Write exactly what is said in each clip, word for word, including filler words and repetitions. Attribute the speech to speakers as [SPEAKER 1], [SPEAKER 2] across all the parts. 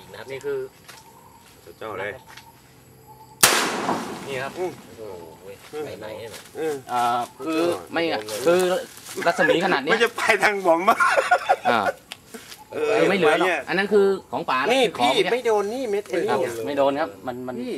[SPEAKER 1] นะครับ
[SPEAKER 2] นี่คือเจ้าอะไรนี่ครับ
[SPEAKER 1] โอ้โหไปไหนเนี่ย
[SPEAKER 3] อ่าคือไม่คือรัศมีขนาดนี้
[SPEAKER 2] ไม่จะไปทางบอมบ้า
[SPEAKER 3] อ่าคือไม่เหลือหรอกอันนั้นคือของป่า
[SPEAKER 2] นี่
[SPEAKER 3] ของ
[SPEAKER 2] พี่ไม่โดนนี่เม็ด
[SPEAKER 3] ครับ
[SPEAKER 2] นี่
[SPEAKER 3] ไม่โดนครับมันมัน
[SPEAKER 2] พี่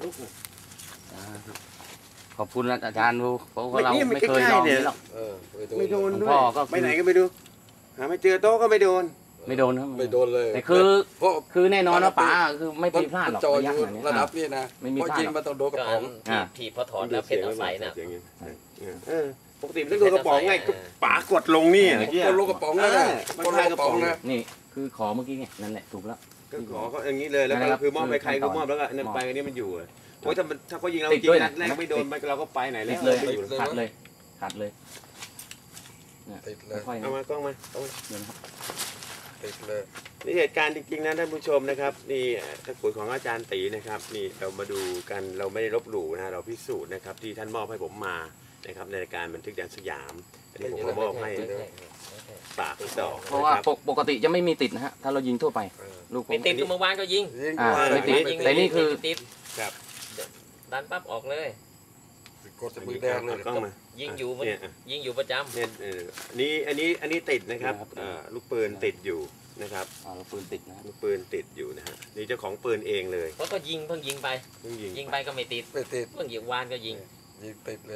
[SPEAKER 3] ขอบคุณอาจารย์ดูเพราะว่าเราไม่เคยลองนี่หรอก
[SPEAKER 2] ไม่โดน
[SPEAKER 3] หลวง
[SPEAKER 2] ด้ว
[SPEAKER 3] พ่อย ก็
[SPEAKER 2] ไปไหนก็ไม่ดูหาไม่เจอโต๊ะก็ไม่โดน
[SPEAKER 3] ไม่โดนครับ
[SPEAKER 4] ไม่โดนเลย
[SPEAKER 3] แต่คือ
[SPEAKER 4] เพราะ
[SPEAKER 3] คือแน่นอนว่าป่าคือไม่มีพลาดหรอก
[SPEAKER 4] จอ
[SPEAKER 3] ระ
[SPEAKER 4] อย
[SPEAKER 3] ะ
[SPEAKER 4] ยู่
[SPEAKER 3] ขนาดนี้
[SPEAKER 4] ระดับนี้นะ
[SPEAKER 3] ไม่มี
[SPEAKER 4] เพราะ
[SPEAKER 3] พลาด
[SPEAKER 4] ยิง
[SPEAKER 3] หรอก
[SPEAKER 4] มาต้องโดนกระ
[SPEAKER 1] ก็
[SPEAKER 4] ป๋อง
[SPEAKER 1] ที่ที่พอถอนแล้วเพชรเอาใส่นะ
[SPEAKER 2] เออปกติมันต้องโดนกระป๋องไงก็ป๋ากดลงนี่เมื่อกี้
[SPEAKER 4] คนลงกระป๋องนะนะ
[SPEAKER 2] มัน
[SPEAKER 4] คน
[SPEAKER 2] ค
[SPEAKER 4] ล
[SPEAKER 2] ล้าย
[SPEAKER 4] ง
[SPEAKER 2] ก
[SPEAKER 4] ก
[SPEAKER 2] ระ
[SPEAKER 4] ระ
[SPEAKER 2] ป๋
[SPEAKER 4] ป๋
[SPEAKER 2] อ
[SPEAKER 4] อง ง
[SPEAKER 2] นะ
[SPEAKER 4] นะ
[SPEAKER 3] นี่คือขอเมื่อกี้ไงนั่นแหละถูกแล้ว
[SPEAKER 2] ก็ขอเขาอย่างนี้เลยแล้วก็คือมอบไปใครก็มอบแล้วก็นั่นไปอันนี้มันอยู่โอ้ยถ้ามันถ้าเขายิงเราจริงนัดแรกไม่โดนมันเราก็ไปไหนแล้
[SPEAKER 3] ติ
[SPEAKER 2] ว
[SPEAKER 3] ดเลย
[SPEAKER 2] ไม่อยู่
[SPEAKER 3] ขัดเลยขัดเลยเนี่ย
[SPEAKER 4] ติดเลย
[SPEAKER 3] ค่อยๆ
[SPEAKER 2] เอา
[SPEAKER 3] นะ
[SPEAKER 2] มากล้องมา
[SPEAKER 3] เดี๋ยวนะครับ
[SPEAKER 4] ติดเลย
[SPEAKER 2] นี่เหตุการณ์จริงๆนะท่านผู้ชมนะครับนี่ตะกรุดของอาจารย์ตีนะครับนี่เรามาดูกันเราไม่ได้ลบหลู่นะเราพิสูจน์นะครับที่ท่านมอบให้ผมมานะครับในรายการบันทึกแดนสยามอันนี้ผมก็มอบให้ปากที่สอง
[SPEAKER 3] เพราะว่าปกปกติจะไม่มีติดนะฮะถ้าเรายิงทั่วไปลูก
[SPEAKER 1] ไม่ติดก็เมื่อวานก็ยิง
[SPEAKER 4] ยิง
[SPEAKER 3] อ่า
[SPEAKER 4] ด้วย
[SPEAKER 3] ไม่ติด
[SPEAKER 1] ยิง
[SPEAKER 3] แต่นี่คือ
[SPEAKER 1] ติด
[SPEAKER 2] ครับ
[SPEAKER 1] ดันปั๊บออกเลย
[SPEAKER 4] กดมือแดงเลย
[SPEAKER 2] กล้องมา
[SPEAKER 1] ยิงอยู่มัน
[SPEAKER 2] เนี่ย
[SPEAKER 1] ยิงอยู่ประจำ
[SPEAKER 2] เนี่ยเอออันนี้อันนี้อันนี้ติดนะครับเอ่อลูกปืนติดอยู่นะครับ
[SPEAKER 3] อ่าเราปืนติดนะครับ
[SPEAKER 2] ลูกปืนติดอยู่นะฮะนี่เจ้าของปืนเองเลย
[SPEAKER 1] เพราะก็ยิงเพิ่งยิงไป
[SPEAKER 2] เพิ่งยิง
[SPEAKER 1] ยิงไปก็ไม่ติด
[SPEAKER 4] ไม่ติด
[SPEAKER 1] เพิ่งยิงวานก็ยิง
[SPEAKER 4] ยิงติดเลย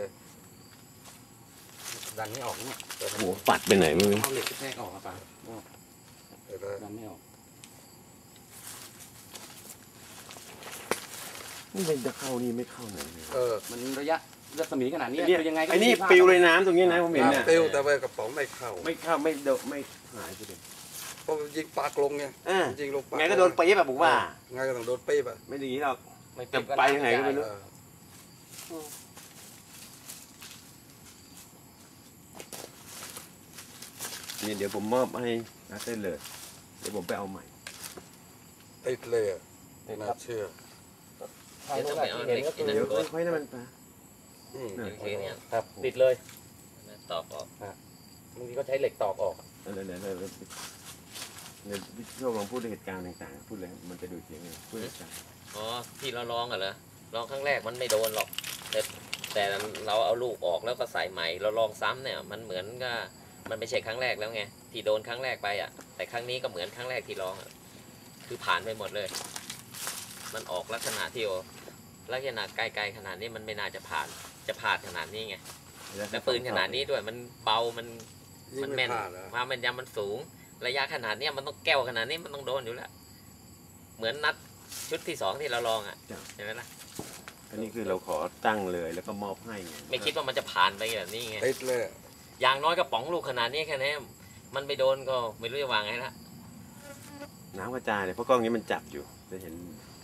[SPEAKER 3] ดันไม่ออกเนี่ย
[SPEAKER 2] หัวปัดไปไหนมึง
[SPEAKER 3] เอาเหล็กกระแทกออกครับป่า
[SPEAKER 4] เดี๋ยวนะ
[SPEAKER 3] ดันไม่ออก
[SPEAKER 2] นี่มันจะเข้านี่ไม่เข้าไหนเลย
[SPEAKER 4] เออ
[SPEAKER 3] มันระยะรัศมีขนาดนี้
[SPEAKER 2] ไอ้เนี่ย
[SPEAKER 3] คือยังไงก็
[SPEAKER 2] ไอ้นี่
[SPEAKER 3] ม่มีพาด
[SPEAKER 2] ปิวเลยน้ำตรงนี้นะผมเห็นน่ะ
[SPEAKER 4] น้ำติ้วแต่ว่ากระป๋องไม่เข้า
[SPEAKER 2] ไม่เข้าไม่โดนไม่หายไปเลย
[SPEAKER 4] เพราะยิงปากลงไง
[SPEAKER 2] อ่า
[SPEAKER 4] ยิงลงปาก
[SPEAKER 2] ไงก็โดนปี๊บแบบบอกว่า
[SPEAKER 4] ไงก็ต้องโดนปี๊บอ่ะ
[SPEAKER 2] ไม่ดีหรอก
[SPEAKER 3] ไม่
[SPEAKER 2] จะไปทางไหนก็ไม่รู้
[SPEAKER 4] เออ
[SPEAKER 2] นี่เดี๋ยวผมมอบให้นัดได้เลยเดี๋ยวผมไปเอาใหม่
[SPEAKER 4] ติดเลยอ่ะไม่น่าเชื่อ
[SPEAKER 1] เดี๋ยวต้องไปเอาเหล็กที่นั่น
[SPEAKER 2] เดี๋ยว
[SPEAKER 1] ก่อน
[SPEAKER 2] ค่อยๆนะมันปะ
[SPEAKER 4] อืม
[SPEAKER 1] โอเคเนี่ย
[SPEAKER 3] ครับติดเลย
[SPEAKER 1] ตอกออก
[SPEAKER 3] บางทีก็ใช้เหล็กตอกออก
[SPEAKER 2] เดี๋ยวเดี๋ยวเดี๋ยวเดี๋ยวเดี๋ยวพี่โชคลองพูดเหตุการณ์ต่างๆพูดเลยมันจะดูเสียงไงพูดเหตุการณ์
[SPEAKER 1] อ๋อที่เราลองกันเหรอลองครั้งแรกมันไม่โดนหรอก แต่แต่เราเอาลูกออกแล้วก็ใส่ใหม่เราลองซ้ำเนี่ยมันเหมือนกับมันไม่ใช่ครั้งแรกแล้วไงที่โดนครั้งแรกไปอ่ะแต่ครั้งนี้ก็เหมือนครั้งแรกที่ลองอะคือผ่านไปหมดเลย มันออกลักษณะที่โอลักษณะไกลๆขนาดนี้มันไม่น่าจะผ่านจะผ่านขนาดนี้ไงแต่ปืนขนาดนี้ด้วยมันเบามัน
[SPEAKER 4] ยิง
[SPEAKER 1] มัน
[SPEAKER 4] ไม่
[SPEAKER 1] แม่น
[SPEAKER 4] พลาดเหรอ
[SPEAKER 1] ความแม่นยำมันสูง ระยะขนาดเนี้ยมันต้องแก้วขนาดนี้มันต้องโดนอยู่แล้วเหมือนนัดชุดที่สองที่เราลองอ่ะใช่ไหมล่ะ
[SPEAKER 2] อันนี้คือเราขอตั้งเลยแล้วก็มอบให้ไง
[SPEAKER 1] ไม่คิดว่ามันจะผ่านไปแบบนี้ไง
[SPEAKER 4] ติดเลยอะ
[SPEAKER 1] อย่างน้อยกระป๋องลูกขนาดนี้แค่นี้มันไปโดนก็ไม่รู้จะวางไงละ
[SPEAKER 2] น้ำกระจายเลยเพราะกล้องนี้มันจับอยู่จะเห็น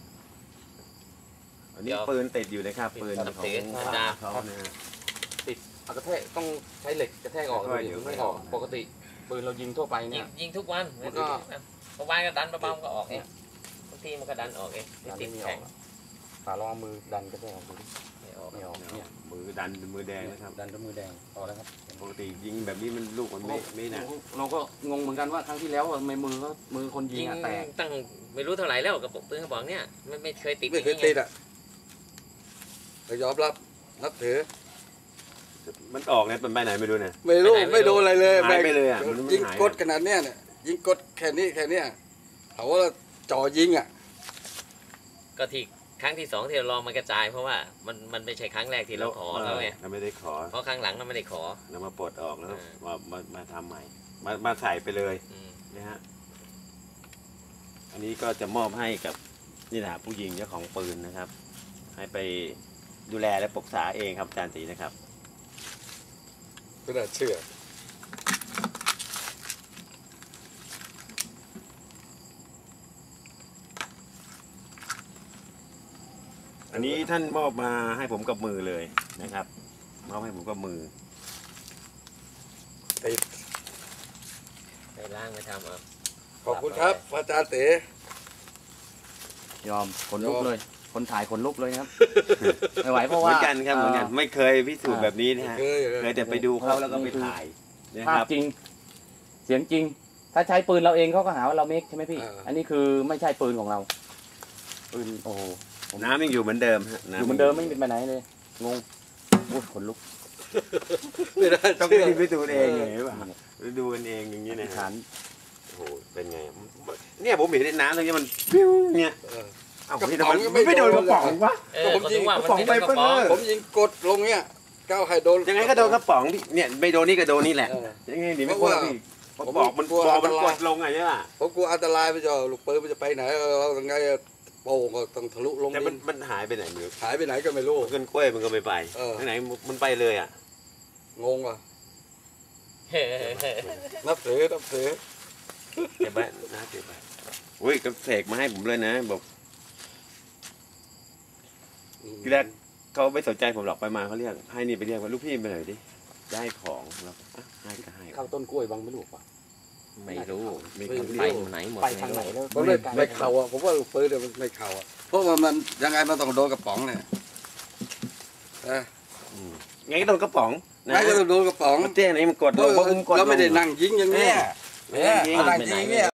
[SPEAKER 2] อันนี้ปืนติดอยู่นะครับปืนของเขานะฮะ
[SPEAKER 3] เอากระแทกต้องใช้เหล็กกระแทกออก
[SPEAKER 2] ค่อยๆเดี๋ยว
[SPEAKER 3] ไม่ออกปกติปืนเรายิงทั่วไป
[SPEAKER 1] ยิ
[SPEAKER 3] เนี่
[SPEAKER 1] ง
[SPEAKER 3] ย
[SPEAKER 1] ยิงทุกวัน
[SPEAKER 3] แล้วก็
[SPEAKER 1] เมื่อวานก็ดันเบาๆก็ออกเองบางทีมันก็ดันออกเองไม่ติดแข็ง
[SPEAKER 3] ฝาลองมือดันกระแทกออกดูดิ
[SPEAKER 1] ไม่ออก
[SPEAKER 3] ไม่ออกเนี่ย
[SPEAKER 2] มือดันมือแดงนะครับ
[SPEAKER 3] ดันด้วยมือแดงพอแล้วครับ
[SPEAKER 2] ปกติยิงแบบนี้มันลูกมันไม่ไม่หนัก
[SPEAKER 3] เราก็งงเหมือนกันว่าครั้งที่แล้วทำไมมือเขามือคนยิ
[SPEAKER 1] ยิ
[SPEAKER 3] ง
[SPEAKER 1] ง
[SPEAKER 3] อะแตก
[SPEAKER 1] ตั้งไม่รู้เท่าไหร่แล้วกับปืนกระบอกเนี้ยไม่ไม่เคยติด
[SPEAKER 4] ไม่เคยติดอ่ะแต่ยอมรับนับถือ
[SPEAKER 2] มันออกเนี่ยเป็นไปไหนไม่รู้เนี่ย
[SPEAKER 4] ไม่รู้ไม่โดนอะไรเลย
[SPEAKER 2] หายไปเลยอะมันไม่
[SPEAKER 4] ยิง
[SPEAKER 2] หาย
[SPEAKER 4] กดขนาดเนี้ยเนี่ยยิงกดแค่นี้แค่เนี้ยเขาว่าจ่อยิงอ่ะ
[SPEAKER 1] ก็ที่ครั้งที่สองที่เราลองมันกระจายเพราะว่ามันมันไม่ใช่ครั้งแรกที่เราขอแล้วไง
[SPEAKER 2] เราไม่ได้ขอ
[SPEAKER 1] เพราะครั้งหลังเราไม่ได้ขอ
[SPEAKER 2] เรามาปลดออกแล้ว
[SPEAKER 1] อ่า
[SPEAKER 2] มามามาทำใหม่ มามาใส่ไปเลย
[SPEAKER 1] อืม
[SPEAKER 2] นะฮะอันนี้ก็จะมอบให้กับนี่นะผู้ยิงเจ้าของปืนนะครับ ให้ไปดูแลและปรึกษาเองครับอาจารย์ตีนะครับ
[SPEAKER 4] ไม่น่าเชื่อ
[SPEAKER 2] อันนี้ท่านมอบมาให้ผมกับมือเลยนะครับมอบให้ผมกับมือ
[SPEAKER 4] ติด
[SPEAKER 1] ไปล้างไปทำเอา
[SPEAKER 4] ขอบคุณครับอาจารย์เต๋
[SPEAKER 3] ยอมขนลุกเลย คนถ่ายขนลุกเลยครับ ไม่ไหวเพราะ
[SPEAKER 2] เหมื
[SPEAKER 3] ว่า
[SPEAKER 2] อนกันครับเหมือนกันไม่เคยพิสูจน์แบบนี้นะฮะ
[SPEAKER 4] เคย
[SPEAKER 2] เคยแต่ไปดูเขาแล้วก็ไปถ่ายนะ
[SPEAKER 3] ภา
[SPEAKER 2] ค
[SPEAKER 3] พ
[SPEAKER 2] รับ
[SPEAKER 3] จริง เสียงจริงถ้าใช้ปืนเราเองเขาก็หาว่าเราเมคใช่ไหมพี่
[SPEAKER 4] เอออั
[SPEAKER 3] อันนี้คือไม่ใช่ปืนของเราปืนโอ้โห
[SPEAKER 2] น้ำยังอยู่เหมือนเดิมฮะ
[SPEAKER 3] อยู่เหมือนเดิมไม่เป็นไปไหนเลยงงอุ้ยขนลุก
[SPEAKER 4] ไม่ได้
[SPEAKER 2] ต้อง
[SPEAKER 4] เชื่อ
[SPEAKER 2] ไปดูเองไงป่ะไปดูกันเองอย่างนี้นะ
[SPEAKER 3] ฐาน
[SPEAKER 2] โอ้โหเป็นไงเนี่ยผมเห็นในน้ำตรงนี้มันปิ้วเนี่ย
[SPEAKER 4] เออ
[SPEAKER 2] เอ้าก
[SPEAKER 4] ระ
[SPEAKER 2] พี่
[SPEAKER 4] ป๋
[SPEAKER 2] ทำ
[SPEAKER 4] อง
[SPEAKER 2] ไม
[SPEAKER 4] ก็ไม่
[SPEAKER 2] ไม่โดน
[SPEAKER 4] โดน
[SPEAKER 2] กระป๋องวะ
[SPEAKER 1] เออ
[SPEAKER 4] ผม
[SPEAKER 1] ก็
[SPEAKER 4] ยิ
[SPEAKER 1] ถึ
[SPEAKER 4] ง
[SPEAKER 1] งว่ามัน
[SPEAKER 2] กระป๋อง
[SPEAKER 1] ไม่โดนกระป๋อง
[SPEAKER 2] ไปเปิ้ลเลย
[SPEAKER 4] ผมยิงกดลงเนี่ยก้าวให้โดน
[SPEAKER 2] ยังไงก็โดนกระป๋องพี่เนี่ยไม่โดนนี่ก็โดนนี่แหละ
[SPEAKER 4] เออ
[SPEAKER 2] ยังไงดีไม่
[SPEAKER 4] เพ
[SPEAKER 2] พ้
[SPEAKER 4] ราะ
[SPEAKER 2] น
[SPEAKER 4] ว่า
[SPEAKER 2] พี่
[SPEAKER 4] ผม
[SPEAKER 2] บอกมัน
[SPEAKER 4] กลัว
[SPEAKER 2] บอกมัน
[SPEAKER 4] อันต
[SPEAKER 2] ก
[SPEAKER 4] ราย
[SPEAKER 2] ดลงไงใช่ป่ะ
[SPEAKER 4] ผมกลัวอันตรายไปจะลูกปืนมันจะไปไหนเรายังไงโป่งก็ต้องทะลุลง
[SPEAKER 2] แต่มัน
[SPEAKER 4] ดิน
[SPEAKER 2] มันหายไปไหนไม่รู้
[SPEAKER 4] หายไปไหนก็ไม่รู้
[SPEAKER 2] เกินกล้วยมันก็ไม่ไป
[SPEAKER 4] เออ
[SPEAKER 2] ที่ไหนมันไปเลยอ่ะ
[SPEAKER 4] งงว่ะนับถือนับถือ
[SPEAKER 2] เก็บไว้นะเก็บไว้อุ้ยก็เสกมาให้ผมเลยนะบอกทีแรกเขาไม่สนใจผมหรอกไปมาเขาเรียกให้นี่ไปเรียกว่าลูกพี่ไปหน่อยดิได้ของแล้วอ่ะให้ก็ให้
[SPEAKER 3] เข้าต้นกล้วยบางไม่รู้ป่ะ
[SPEAKER 1] ไม่รู้
[SPEAKER 2] มี
[SPEAKER 1] มัน
[SPEAKER 2] คน
[SPEAKER 1] ไป
[SPEAKER 2] ไป
[SPEAKER 1] ไหนหมด
[SPEAKER 3] ไปทางไหนแล้ว
[SPEAKER 4] ผมเลยไม่เข่าอ่ะผมว่าลูกปืนเนี่ยมันไม่เข่าอ่ะเพราะว่ามันยังไงมันต้องโดนกระป๋องเนี่ยนะ
[SPEAKER 2] ไงก็โดนกระป๋องนะ
[SPEAKER 4] ไม่ก็ต้องโดนกระป๋อง
[SPEAKER 2] มันเตี้ยไหนมันกดล
[SPEAKER 4] เพราะ
[SPEAKER 2] งปุ๊บมันกดลง
[SPEAKER 4] เราไม่ได้นั่งยิงอย่างเนี้ย
[SPEAKER 2] ไม่ได้ยิง
[SPEAKER 4] นั่งยิงเนี่ย